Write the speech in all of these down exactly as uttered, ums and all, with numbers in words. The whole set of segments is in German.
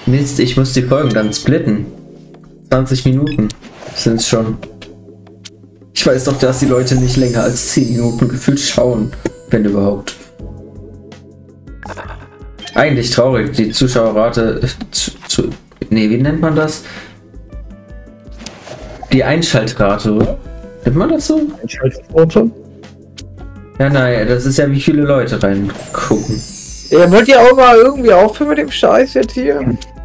Mist, ich muss die Folgen dann splitten. zwanzig Minuten sind es schon. Ich weiß doch, dass die Leute nicht länger als zehn Minuten gefühlt schauen, wenn überhaupt. Eigentlich traurig, die Zuschauerrate zu, zu, nee, wie nennt man das? Die Einschaltrate, oder? Nennt man das so? Einschaltquote? Ja, nein, das ist ja, wie viele Leute reingucken. Ja, wollt ihr auch mal irgendwie aufhören mit dem Scheiß jetzt hier?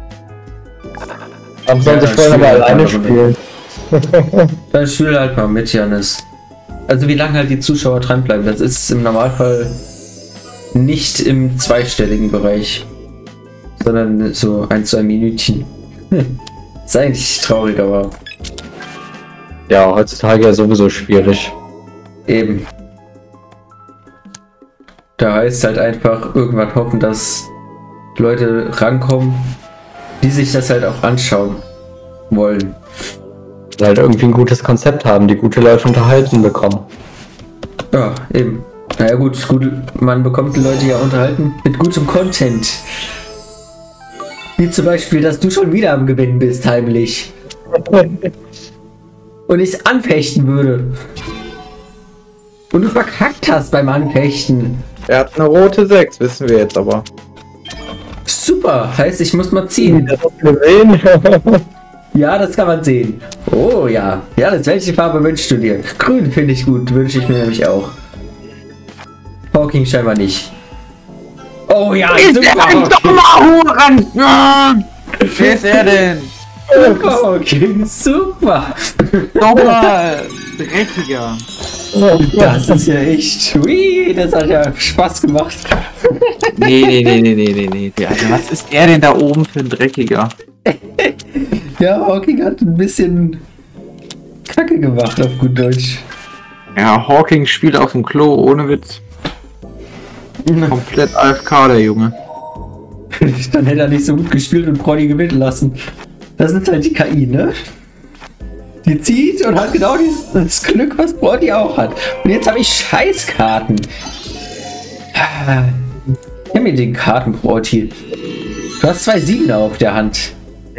Aber sonst ich wollen aber alleine spielen. Dann spiel halt mal mit, Janis. Also wie lange halt die Zuschauer dranbleiben, das ist im Normalfall nicht im zweistelligen Bereich, sondern so ein, zwei Minütchen. Hm. Ist eigentlich traurig, aber... Ja, heutzutage ja sowieso schwierig. Eben. Da heißt halt einfach irgendwann hoffen, dass Leute rankommen, die sich das halt auch anschauen wollen. Die halt irgendwie ein gutes Konzept haben, die gute Leute unterhalten bekommen. Ja, eben. Naja gut, gut, man bekommt die Leute ja unterhalten mit gutem Content. Wie zum Beispiel, dass du schon wieder am Gewinnen bist, heimlich. Und ich anfechten würde. Und du verkackt hast beim Anfechten. Er hat eine rote sechs, wissen wir jetzt aber. Super, heißt ich muss mal ziehen. Das hast du gesehen? Ja, das kann man sehen. Oh ja. Ja, das welche Farbe wünschst du dir? Grün finde ich gut, wünsche ich mir nämlich auch. Hawking scheinbar nicht. Oh ja, super. Huren! Wer ist er denn? Hawking, super. Nochmal! Dreckiger. Das ist ja echt. Ui, das hat ja Spaß gemacht. Nee, nee, nee, nee, nee, nee, nee. Alter, was ist er denn da oben für ein Dreckiger? Ja, Hawking hat ein bisschen Kacke gemacht, auf gut Deutsch. Ja, Hawking spielt auf dem Klo, ohne Witz. Komplett A F K, der Junge. Dann hätte er nicht so gut gespielt und Brody gewinnen lassen. Das ist halt die K I, ne? Die zieht und hat genau dieses, das Glück, was Brody auch hat. Und jetzt habe ich Scheißkarten. Nimm mir den Karten, Brody. Du hast zwei Siegener auf der Hand.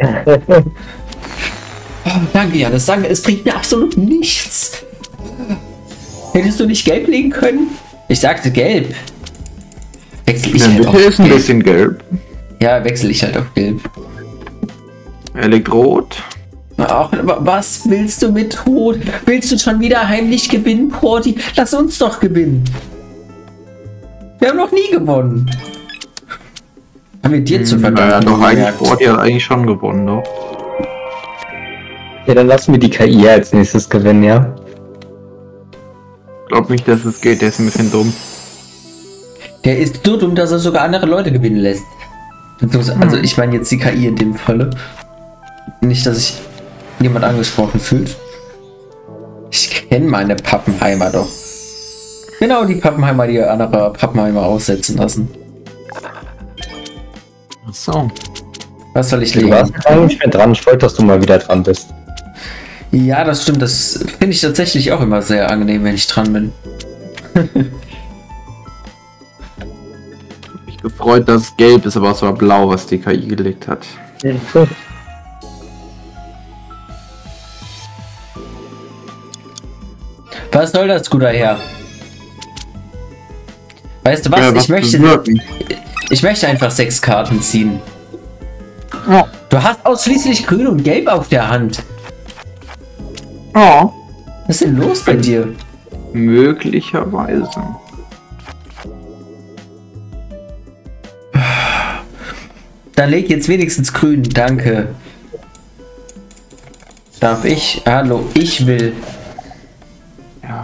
Oh, danke, Janis. Danke, es bringt mir absolut nichts. Hättest du nicht gelb legen können? Ich sagte gelb. Wechsel ich halt auf ist ein gelb. bisschen gelb. Ja, wechsel ich halt auf gelb. Er legt rot. Ach, was willst du mit Rot? Willst du schon wieder heimlich gewinnen, Porti? Lass uns doch gewinnen. Wir haben noch nie gewonnen. Haben wir dir zu verdanken? Ja, doch, eigentlich, Porti hat eigentlich schon gewonnen, doch. Ja, dann lassen wir die K I als nächstes gewinnen, ja? Glaub nicht, dass es geht, der ist ein bisschen dumm. Der ist so dumm, dass er sogar andere Leute gewinnen lässt. Also ich meine jetzt die K I in dem Falle. Nicht, dass sich jemand angesprochen fühlt. Ich kenne meine Pappenheimer doch. Genau, die Pappenheimer, die andere Pappenheimer aussetzen lassen. Ach so. Was soll ich Du legen? warst gar nicht mehr dran, ich wollte, dass du mal wieder dran bist. Ja, das stimmt. Das finde ich tatsächlich auch immer sehr angenehm, wenn ich dran bin. Ich bin gefreut, dass es gelb ist, aber es war blau, was die K I gelegt hat. Was soll das, guter Herr? Weißt du was? Ja, was ich möchte, bewirken. ich möchte einfach sechs Karten ziehen. Ja. Du hast ausschließlich Grün und Gelb auf der Hand. Ja. Was ist denn los bei dir? Möglicherweise. Dann leg jetzt wenigstens Grün, danke. Darf ich? Hallo, ich will. Ja.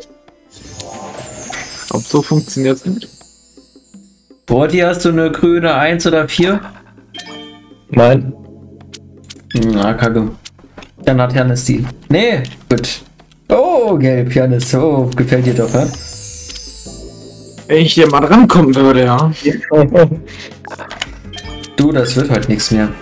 Ob so funktioniert es nicht? Brody, hast du eine grüne eins oder vier? Nein. Na, kacke. Dann hat Janis die. Nee, gut. Oh, gelb, Janis. Oh, gefällt dir doch, hä? Wenn ich hier mal rankommen würde, ja. Du, das wird heute nichts mehr.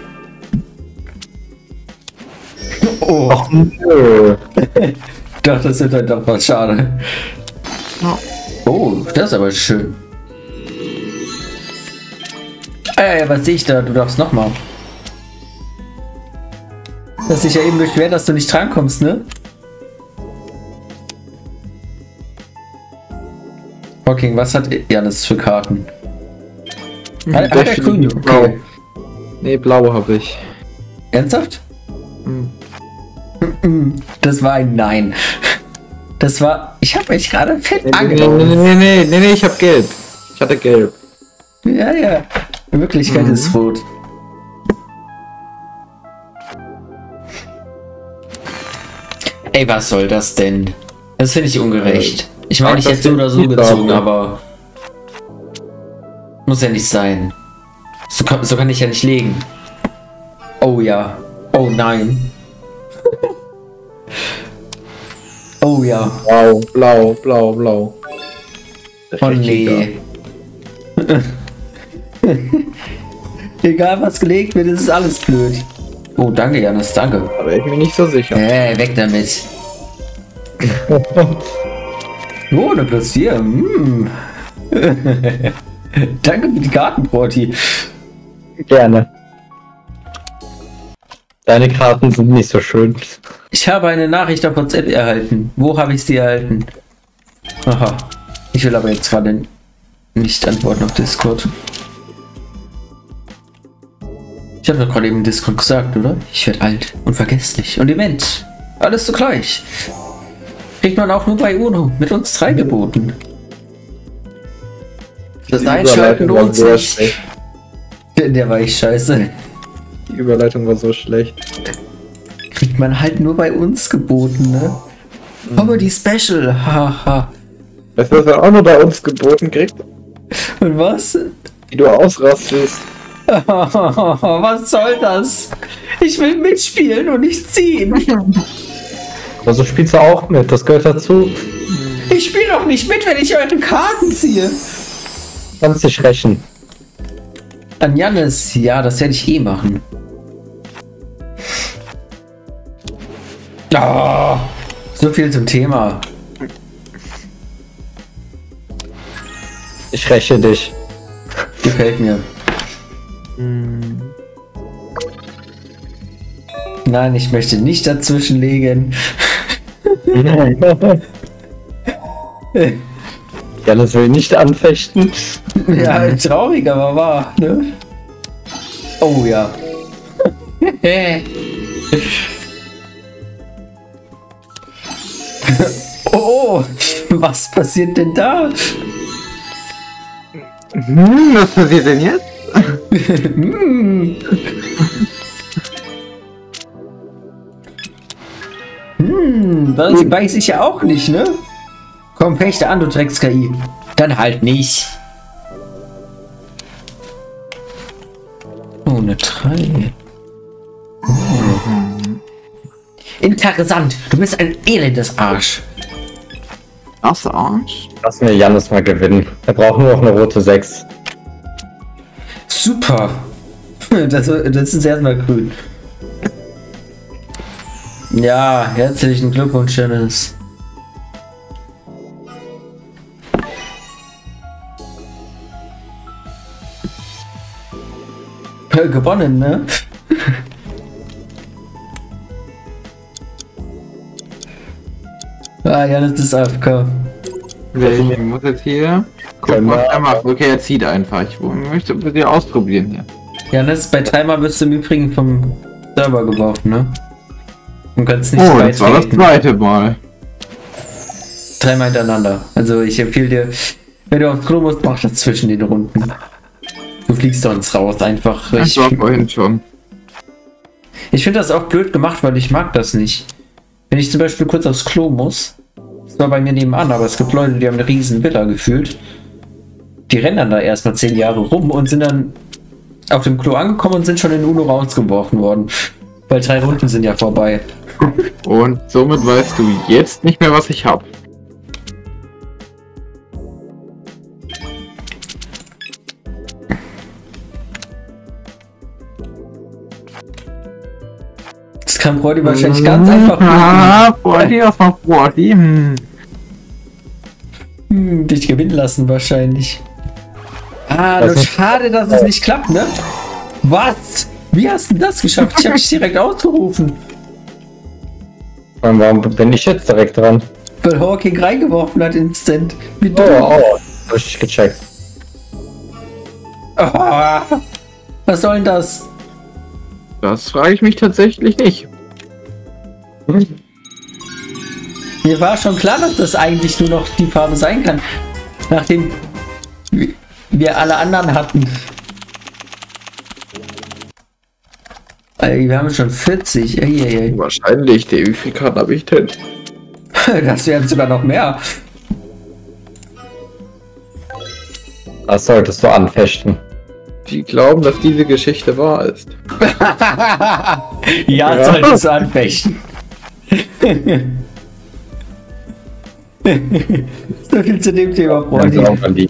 Oh. Ach, nö. Doch, das wird halt doch was schade. Ja. Oh, das ist aber schön. Ey, was sehe ich da? Du darfst noch mal. Dass sich ja eben beschwert, dass du nicht drankommst, ne? Okay, was hat Janis für Karten? Hat, hat er grün? Blau. Okay. Nee, blau habe ich. Ernsthaft? Hm. Das war ein Nein. Das war... Ich habe mich gerade fett Nee, nee, angenommen. nee, nee, nee, nee, nee, ich habe gelb. Ich hatte gelb. Ja, ja. In Wirklichkeit Mhm. ist es rot. Ey, was soll das denn? Das finde ich ungerecht. Ich meine, ich hätte so oder so gezogen, aber... Muss ja nicht sein. So kann, so kann ich ja nicht legen. Oh ja. Oh nein. Oh ja. Blau, blau, blau, blau. Oh nee. Egal was gelegt wird, ist alles blöd. Oh, danke, Janis, danke. Aber ich bin mir nicht so sicher. Äh, weg damit. Oh, eine Plus vier. Mm. Danke für die Karten, Porti. Gerne. Deine Karten sind nicht so schön. Ich habe eine Nachricht auf WhatsApp erhalten. Wo habe ich sie erhalten? Aha. Ich will aber jetzt gerade nicht antworten auf Discord. Ich habe doch gerade eben Discord gesagt, oder? Ich werde alt und vergesslich und dement. Alles zugleich. Kriegt man auch nur bei UNO mit uns drei geboten. Das Die Einschalten Überleitung lohnt war sehr sich. schlecht. Der war ich scheiße. Die Überleitung war so schlecht. Kriegt man halt nur bei uns geboten, ne? Comedy Special, haha. Weißt du, was er auch nur bei uns geboten kriegt? Und was? Wie du ausrastest. Was soll das? Ich will mitspielen und nicht ziehen. Aber so spielst du auch mit, das gehört dazu. Ich spiele doch nicht mit, wenn ich eure Karten ziehe. Kannst dich rächen. An Janis, ja, das werde ich eh machen. Oh, so viel zum Thema. Ich räche dich. Gefällt mir. Nein, ich möchte nicht dazwischen legen. Janis will nicht anfechten. Ja, traurig, aber wahr, ne? Oh ja. Oh, was passiert denn da? Hm, was passiert denn jetzt? Hm. Hm, das weiß ich ja auch nicht, ne? Komm, fechte an, du Drecks-K I. Dann halt nicht. Oh, eine drei. Oh. Interessant. Du bist ein elendes Arsch. Ach, Arsch. Lass mir Janis mal gewinnen. Er braucht nur noch eine rote sechs. Super. Das, das ist erstmal grün. Ja, herzlichen Glückwunsch, Janis. Gewonnen, ne? Ah, Janis ist A F K. Ich muss jetzt hier. Guck, Können was wir- er macht. Okay, er zieht einfach. Ich möchte bitte ausprobieren hier. Janis, bei Timer wirst du im Übrigen vom Server geworfen, ne? Und kannst nicht Oh, das war das beitreten. zweite Mal. Dreimal hintereinander. Also ich empfehle dir, wenn du aufs Klo musst, mach das zwischen den Runden. Du fliegst sonst raus, einfach. Das Ich, war vorhin schon. ich finde das auch blöd gemacht, weil ich mag das nicht. Wenn ich zum Beispiel kurz aufs Klo muss, das war bei mir nebenan, aber es gibt Leute, die haben eine riesen Villa gefühlt. Die rennen dann da erstmal zehn Jahre rum und sind dann auf dem Klo angekommen und sind schon in UNO rausgeworfen worden. Weil drei Runden sind ja vorbei. Und somit weißt du jetzt nicht mehr, was ich habe. Das kann Brody wahrscheinlich ganz einfach Ah, Brody, was macht Brody? Hm. hm, dich gewinnen lassen wahrscheinlich. Ah, Das nur ist- schade, dass es nicht klappt, ne? Was? Wie hast du das geschafft? Ich habe dich direkt ausgerufen. Warum bin ich jetzt direkt dran? Weil Hawking reingeworfen hat instant. Wie Oh, dumm. oh, hab ich gecheckt. Ah, was soll denn das? Das frage ich mich tatsächlich nicht. Mir war schon klar, dass das eigentlich nur noch die Farbe sein kann. Nachdem wir alle anderen hatten. Wir haben schon vierzig. Ey, ey, ey. Wahrscheinlich. Der, wie viele Karten habe ich denn? Das wären sogar noch mehr. Das solltest du anfechten. Die glauben, dass diese Geschichte wahr ist. Ja, Ja. solltest du anfechten. So viel zu dem Thema, Freunde.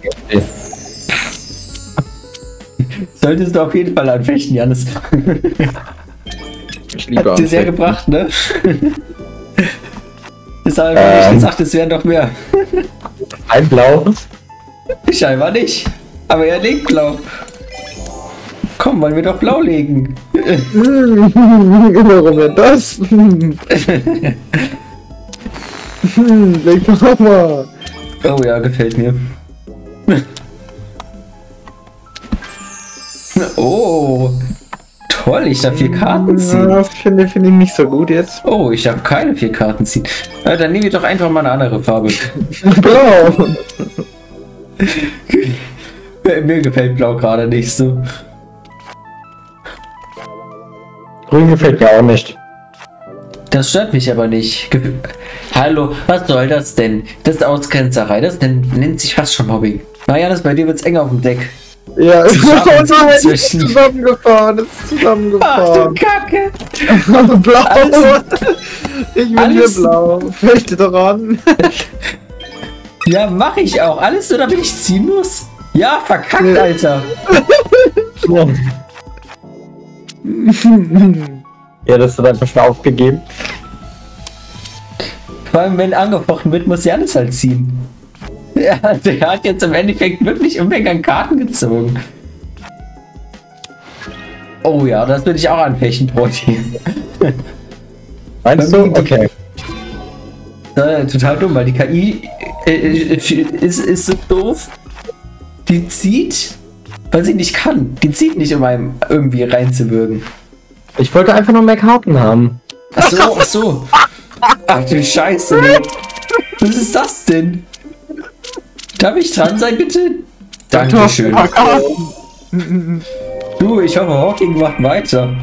Solltest du auf jeden Fall anfechten, Janis. Ich liebe Hat dir sehr Anfechten. gebracht, ne? Das habe ich Ähm. gesagt, es wären doch mehr. Ein Blau. Scheinbar nicht. Aber er legt blau. Komm, wollen wir doch blau legen. Warum denn das? Leg doch mal. Oh ja, gefällt mir. Oh, toll, ich darf vier Karten ziehen. Ja, finde find ich nicht so gut jetzt. Oh, ich darf keine vier Karten ziehen. Na, dann nehmen wir doch einfach mal eine andere Farbe. Blau. Mir gefällt blau gerade nicht so. Grün gefällt mir auch nicht. Das stört mich aber nicht. Ge Hallo, was soll das denn? Das ist Ausgrenzerei. Das nennt, nennt sich fast schon Mobbing. Naja, das bei dir wird's eng auf dem Deck. Ja, es ist Zusammen- zwischen. zusammengefahren. Es ist Ach du zusammengefahren. Kacke! Blau. Alles- Ich bin alles- hier blau. Fechte dran. Ja, mach ich auch. Alles so, damit ich ziehen muss. Ja, verkackt, Ja. Alter. Ja, das wird einfach schon aufgegeben. Vor allem, wenn angefochten wird, muss Janis halt ziehen. Ja, der hat jetzt im Endeffekt wirklich Unmengen an Karten gezogen. Oh ja, das würde ich auch anfechten, Broti. Meinst du? Okay. Äh, total dumm, weil die K I äh, äh, ist, ist so doof. Die zieht, weil sie nicht kann. Die zieht nicht, um einem irgendwie reinzuwürgen. Ich wollte einfach nur mehr Karten haben. Ach so, ach so. Ach du Scheiße. Nee. Was ist das denn? Darf ich dran sein, bitte? Dankeschön. Du, ich hoffe, Hawking macht weiter.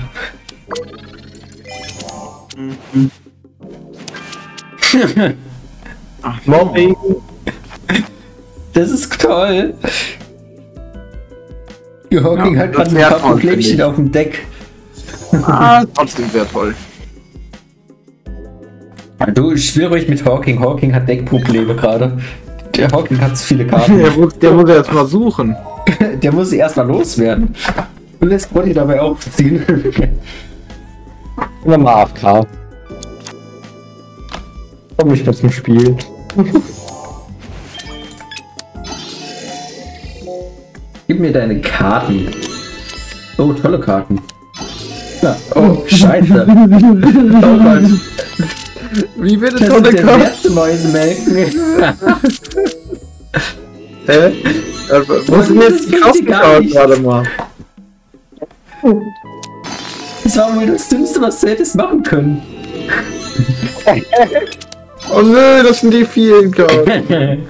Mobbing. Das ist toll. Die Hawking Ja, hat das gerade ein wär paar toll, Problemchen finde ich. auf dem Deck. Ah, trotzdem sehr toll. Du, spiel ruhig mit Hawking. Hawking hat Deckprobleme gerade. Der Hawking hat zu viele Karten. Der muss, der muss erst mal suchen. Der muss sie erstmal loswerden. Und lässt Body dabei aufziehen. Immer mal A F K. Komm nicht mehr zum Spiel. Gib mir deine Karten. Oh, tolle Karten. Ja. Oh, scheiße. Oh Mann. Wie bitte Das tolle ist der Karte? letzte Mäusemelken. Hä? Also, wo sind jetzt die Das Karten gar geschaut nicht. gerade mal? Das war wohl das Dümmste, was du hättest machen können. Oh nö, das sind die vielen Karten.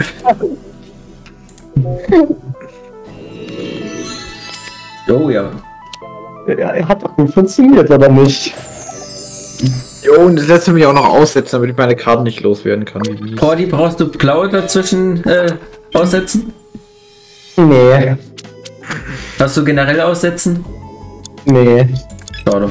Oh ja. Ja, hat doch gut funktioniert, oder nicht? Jo, und das lässt mich auch noch aussetzen, damit ich meine Karten nicht loswerden kann. Wie mies. Cordy, brauchst du blaue dazwischen äh, aussetzen? Nee. Hast du generell aussetzen? Nee. Schade.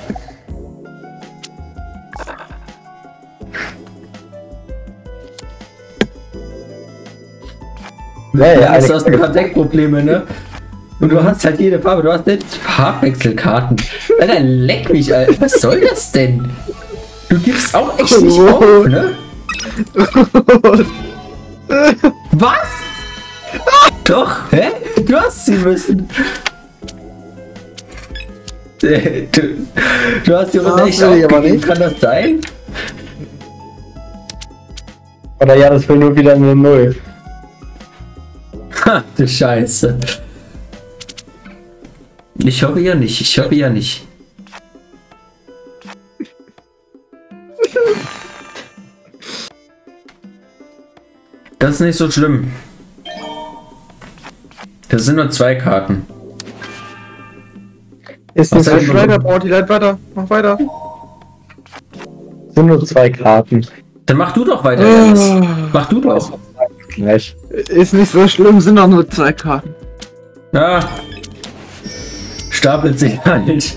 Nee, Ja, eine du hast ein paar Deckprobleme, ne? Und du hast halt jede Farbe, du hast nicht Farbwechselkarten. Alter, leck mich, Alter. Was soll das denn? Du gibst auch echt nicht auf, ne? Was? Doch, hä? Du hast ziehen müssen. Äh, Du, du hast die Runde Ja, echt will ich aber aufgegeben, nicht. kann das sein? Oder ja, das will nur wieder eine Null. Ha, du Scheiße. Ich hoffe ja nicht, ich hoffe ja nicht. Das ist nicht so schlimm. Das sind nur zwei Karten. Ist nicht so Mach schlimm. weiter, baut die Leute weiter. Mach weiter. Sind nur zwei Karten. Dann mach du doch weiter, Alice. Mach du doch. Gleich. Ist nicht so schlimm, sind doch nur zwei Karten. Ja. Stapelt sich halt.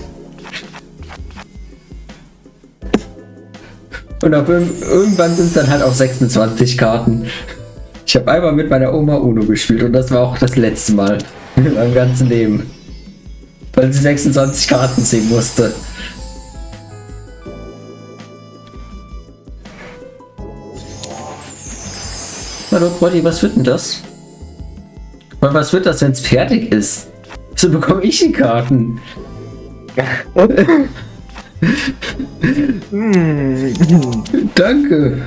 Und auf irg irgendwann sind es dann halt auch sechsundzwanzig Karten. Ich habe einmal mit meiner Oma Uno gespielt und das war auch das letzte Mal in meinem ganzen Leben. Weil sie sechsundzwanzig Karten ziehen musste. Hallo Brody, was wird denn das? Und was wird das, wenn es fertig ist? So bekomme ich die Karten. Danke.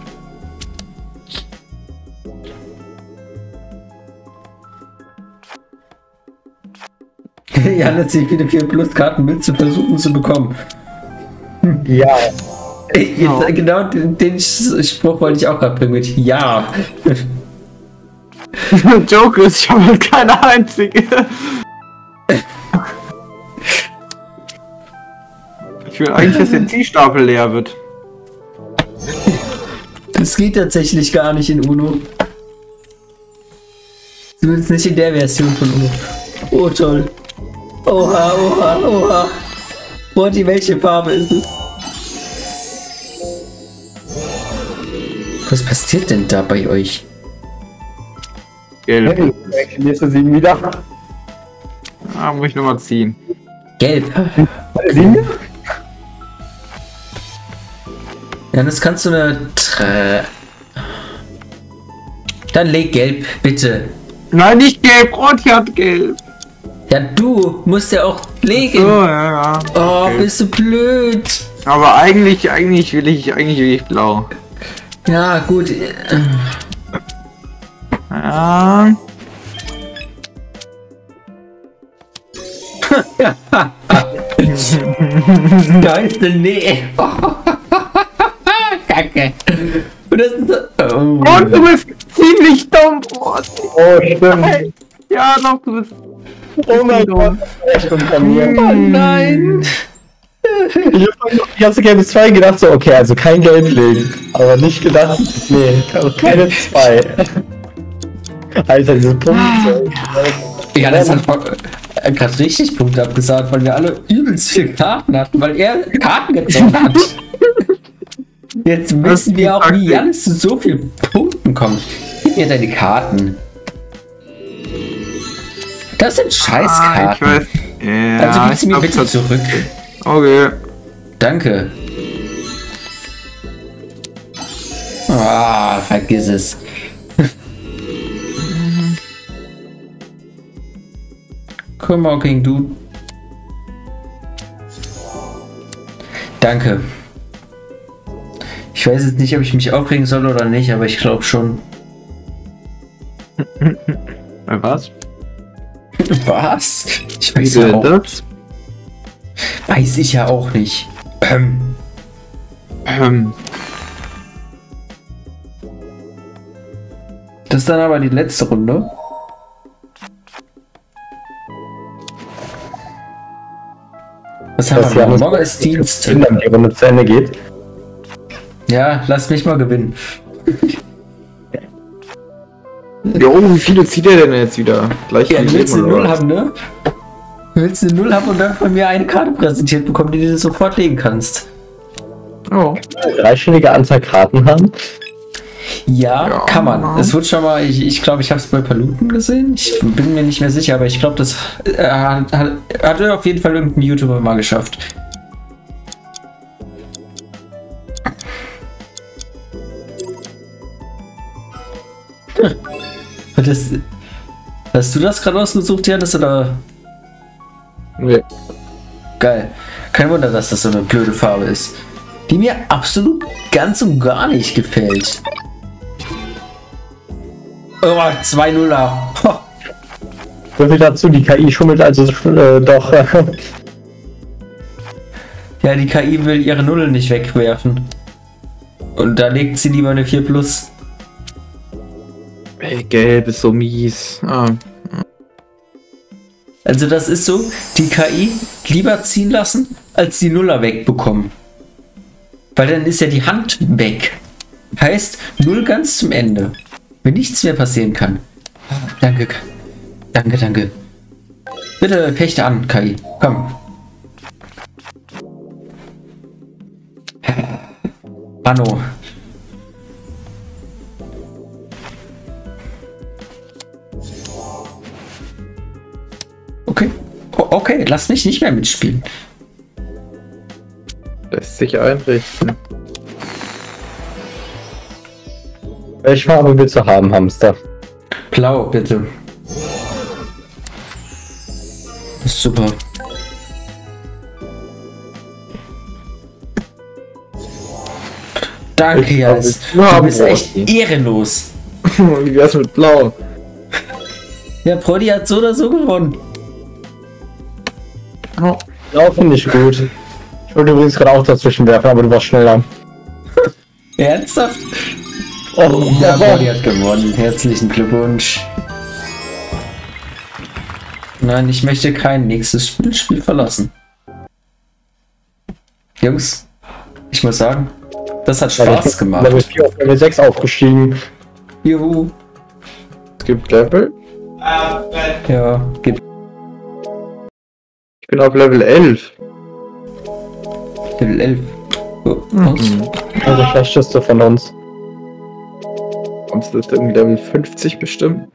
Ja, letztlich wieder vier Plus Karten mit zu versuchen zu bekommen. Ja. Genau, genau den, den Spruch wollte ich auch gerade bringen mit ja. Joke ist, ich habe halt keine einzige. Ich will eigentlich, dass der Ziehstapel leer wird. Das geht tatsächlich gar nicht in Uno. Zumindest nicht in der Version von Uno. Oh toll. Oha, oha, oha. Brody, welche Farbe ist es? Was passiert denn da bei euch? Gelb. Hey, nächste sieben wieder. Ah, muss ich nochmal ziehen. Gelb. Sieben? Ja, das kannst du eine... Tr Dann leg gelb, bitte. Nein, nicht gelb, Rot hat gelb. Ja, du musst ja auch legen. So, ja, ja. Oh, Okay. bist du blöd. Aber eigentlich, eigentlich will ich, eigentlich will ich blau. Ja, gut. Ja. Da ist eine Nee. Kacke. Und das ist... Oh. Und du bist ziemlich dumm, Rot. Oh, stimmt. Ja, doch, du bist... Oh mein Gott. Echt unter mir. Oh nein. Ich hab noch die ganze Game zwei gedacht, so, okay, also kein Geld legen. Aber nicht gedacht, nee, keine zwei. Alter, diese Punkte. Ja, das hat äh, gerade richtig Punkte abgesagt, weil wir alle übelst viele Karten hatten, weil er Karten gezogen hat. Jetzt wissen wir auch, wie Janis zu so vielen Punkten kommt. Gib mir deine Karten. Das sind Ah, ich Scheißkarten. weiß. Ja, Also gib sie ich mir glaub, bitte das- zurück. Okay. Danke. Ah, vergiss es. Komm mal, King, du. Danke. Ich weiß jetzt nicht, ob ich mich aufregen soll oder nicht, aber ich glaube schon. Bei was? Was? Ich Wie weiß ja denn auch, das? weiß ich ja auch nicht. Ähm, Ähm, das ist dann aber die letzte Runde. Was haben Das wir Jahr noch? muss- Morgen ist Dienstag. Wenn dann die Runde zu Ende geht. Ja, lass mich mal gewinnen. ja, oh, wie viele zieht er denn jetzt wieder? Gleich Ja, wie du willst eine eben, oder Null was? haben, ne? Du willst eine Null haben und dann von mir eine Karte präsentiert bekommen, die du sofort legen kannst. Oh. Dreistellige Anzahl Karten haben. Ja, Ja. kann man. Es wird schon mal, ich glaube, ich, glaub, ich habe es bei Paluten gesehen. Ich bin mir nicht mehr sicher, aber ich glaube, das äh, hat, hat, hat auf jeden Fall irgendein YouTuber mal geschafft. Das, hast du das gerade ausgesucht, Janis, oder? Nee. Geil. Kein Wunder, dass das so eine blöde Farbe ist. Die mir absolut ganz und gar nicht gefällt. Oh, zwei Nuller. So viel dazu, die K I schummelt also äh, doch. Ja, die K I will ihre Null nicht wegwerfen. Und da legt sie lieber eine vier plus. Ey, gelb ist so mies. Ah. Also das ist so, die K I lieber ziehen lassen, als die Nuller wegbekommen. Weil dann ist ja die Hand weg. Heißt, Null ganz zum Ende. Wenn nichts mehr passieren kann. Danke. Danke, danke. Bitte fechte an, K I. Komm. Mano. Okay. O okay, lass mich nicht mehr mitspielen. Lässt sich einrichten. Welche Farbe willst du haben, Hamster? Blau, bitte. Das ist super. Danke, Jens. Du bist echt ehrenlos. Wie wär's mit Blau? Ja, Brody hat so oder so gewonnen. Oh. Blau finde ich gut. Ich wollte übrigens gerade auch dazwischen werfen, aber du warst schneller. Ernsthaft? Oh, Ja, Brody hat gewonnen. Herzlichen Glückwunsch. Nein, ich möchte kein nächstes Spiel, Spiel verlassen. Jungs, ich muss sagen, das hat Spaß gemacht. Level vier auf Level sechs aufgestiegen. Juhu. Es gibt Level. Ja, gibt Ich bin auf Level elf. Level elf. Oh, Mhm. Also der schlechteste von uns. Sonst ist irgendwie Level fünfzig bestimmt.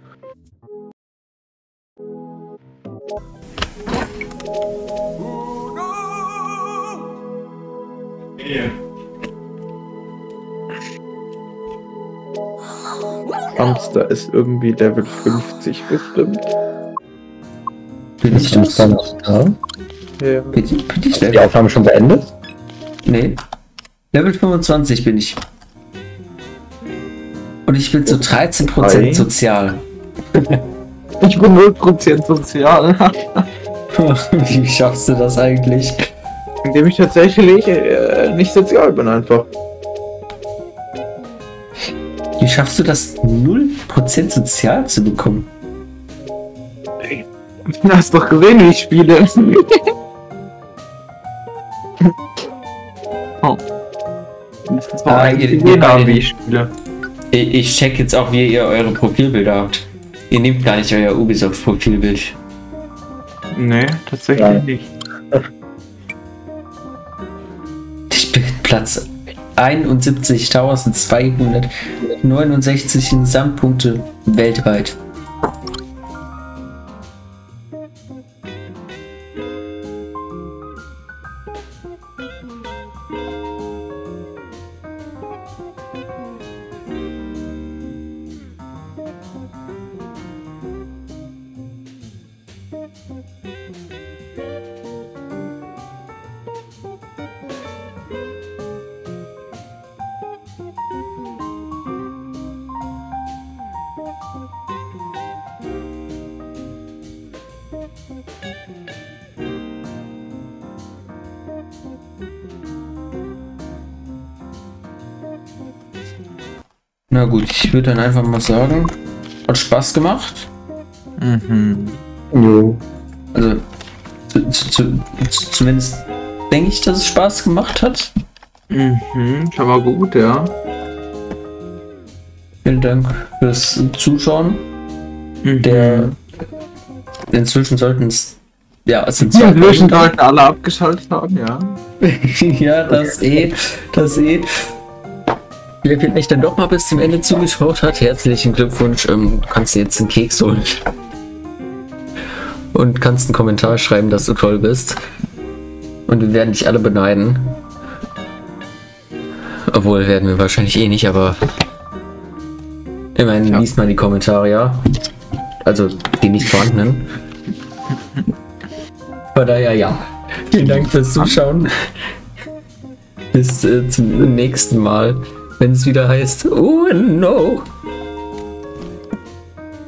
Hamster ist irgendwie Level fünfzig bestimmt. Bin ich das? dann da? Ja. Bin ich, bin ich Die Level? Aufnahme schon beendet? Nee. Level fünfundzwanzig bin ich. Und ich bin zu dreizehn Prozent Hi. sozial. Ich bin null Prozent sozial. Wie schaffst du das eigentlich? Indem ich tatsächlich äh, nicht sozial bin einfach. Wie schaffst du das, null Prozent sozial zu bekommen? Du hast doch gesehen, wie ich spiele. Oh. Das war Ah, eigentlich ihr- ihr gesehen haben, beide- wie ich spiele. Ich, ich check jetzt auch, wie ihr eure Profilbilder habt. Ihr nehmt gar nicht euer Ubisoft-Profilbild. Nee, tatsächlich Ja. nicht. Ich bin Platz einundsiebzigtausendzweihundertneunundsechzig in Gesamtpunkte weltweit. Na gut, ich würde dann einfach mal sagen, hat Spaß gemacht. Mhm. Jo. Also, zu, zu, zu, zu, zumindest denke ich, dass es Spaß gemacht hat. Mhm, schon mal gut, ja. Vielen Dank fürs Zuschauen. Mhm. Der inzwischen sollten es ja es sind Die zwei inzwischen Folgen. sollten alle abgeschaltet haben, ja. Ja, das eh, das eh. Wer vielleicht dann doch mal bis zum Ende zugeschaut hat, herzlichen Glückwunsch. Ähm, du kannst dir jetzt einen Keks holen. Und kannst einen Kommentar schreiben, dass du toll bist. Und wir werden dich alle beneiden. Obwohl, werden wir wahrscheinlich eh nicht, aber immerhin Ja. liest mal die Kommentare, ja. Also die nicht vorhandenen. Von daher, ja. Vielen Dank fürs Zuschauen. Bis äh, zum nächsten Mal, wenn es wieder heißt, oh no.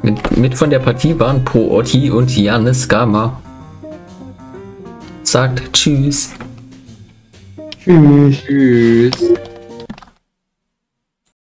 Mit, mit von der Partie waren Pro Otti und Janis Gama. Sagt Tschüss. Tschüss. Tschüss.